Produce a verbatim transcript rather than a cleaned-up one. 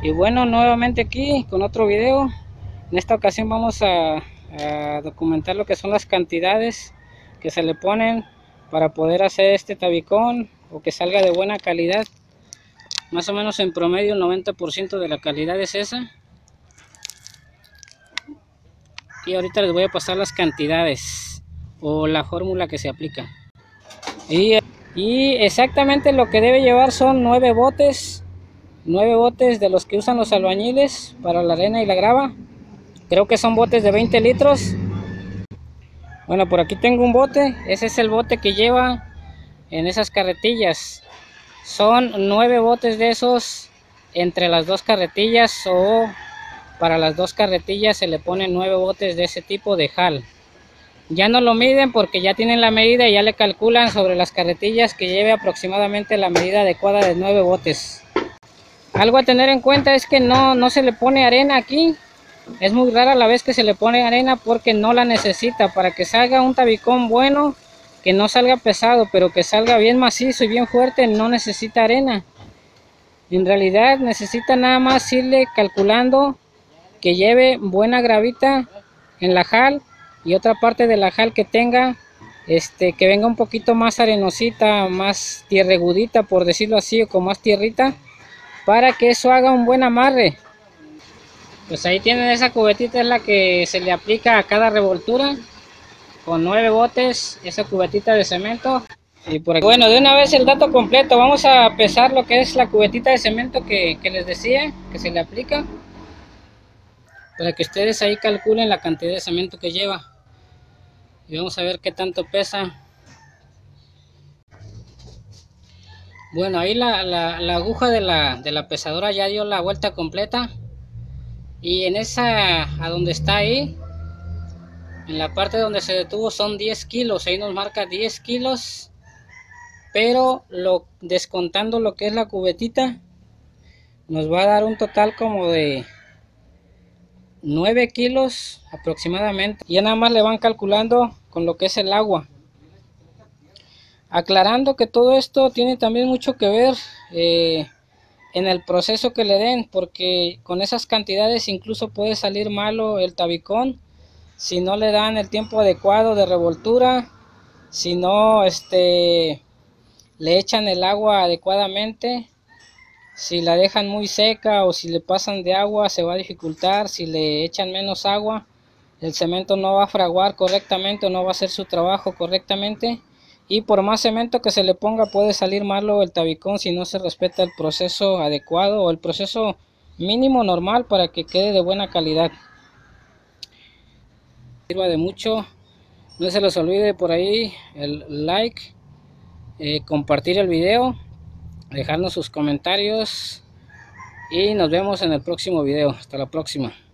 Y bueno, nuevamente aquí con otro video. En esta ocasión vamos a, a documentar lo que son las cantidades que se le ponen para poder hacer este tabicón o que salga de buena calidad. Más o menos en promedio el noventa por ciento de la calidad es esa. Y ahorita les voy a pasar las cantidades o la fórmula que se aplica. Y, y exactamente lo que debe llevar son nueve botes. nueve botes de los que usan los albañiles para la arena y la grava. Creo que son botes de veinte litros. Bueno, por aquí tengo un bote. Ese es el bote que lleva en esas carretillas. Son nueve botes de esos entre las dos carretillas, o para las dos carretillas se le ponen nueve botes de ese tipo de jal. Ya no lo miden porque ya tienen la medida y ya le calculan sobre las carretillas que lleve aproximadamente la medida adecuada de nueve botes. Algo a tener en cuenta es que no, no se le pone arena aquí. Es muy rara la vez que se le pone arena porque no la necesita. Para que salga un tabicón bueno, que no salga pesado, pero que salga bien macizo y bien fuerte, no necesita arena. En realidad necesita nada más irle calculando que lleve buena gravita en la jal, y otra parte de la jal que tenga, este, que venga un poquito más arenosita, más tierregudita, por decirlo así, o con más tierrita, para que eso haga un buen amarre. Pues ahí tienen esa cubetita, es la que se le aplica a cada revoltura con nueve botes, esa cubetita de cemento. Y por aquí, bueno, de una vez el dato completo, vamos a pesar lo que es la cubetita de cemento que, que les decía que se le aplica, para que ustedes ahí calculen la cantidad de cemento que lleva. Y vamos a ver qué tanto pesa. Bueno, ahí la, la, la aguja de la, de la pesadora ya dio la vuelta completa. Y en esa, a donde está ahí, en la parte donde se detuvo son diez kilos. Ahí nos marca diez kilos. Pero lo, descontando lo que es la cubetita, nos va a dar un total como de nueve kilos aproximadamente. Y ya nada más le van calculando con lo que es el agua. Aclarando que todo esto tiene también mucho que ver eh, en el proceso que le den, porque con esas cantidades incluso puede salir malo el tabicón si no le dan el tiempo adecuado de revoltura, si no este, le echan el agua adecuadamente, si la dejan muy seca o si le pasan de agua se va a dificultar, si le echan menos agua el cemento no va a fraguar correctamente o no va a hacer su trabajo correctamente. Y por más cemento que se le ponga puede salir malo el tabicón si no se respeta el proceso adecuado o el proceso mínimo normal para que quede de buena calidad. Sirva de mucho, no se les olvide por ahí el like, eh, compartir el video, dejarnos sus comentarios y nos vemos en el próximo video. Hasta la próxima.